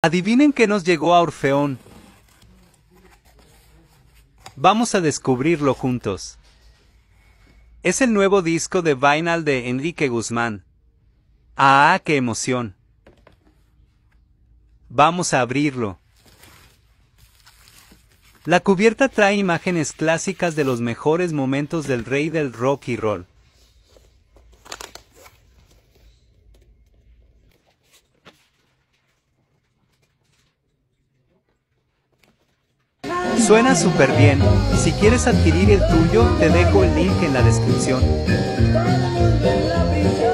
Adivinen qué nos llegó a Orfeón. Vamos a descubrirlo juntos. Es el nuevo disco de Vinyl de Enrique Guzmán. ¡Ah, qué emoción! Vamos a abrirlo. La cubierta trae imágenes clásicas de los mejores momentos del rey del rock y roll. Suena súper bien. Si quieres adquirir el tuyo, te dejo el link en la descripción.